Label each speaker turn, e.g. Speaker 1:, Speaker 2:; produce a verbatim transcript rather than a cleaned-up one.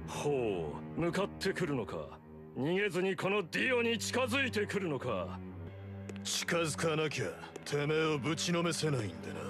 Speaker 1: ほう、向かってくるのか。逃げずにこのディオに近づいてくるのか。
Speaker 2: 近づかなきゃてめえをぶちのめせないんでな。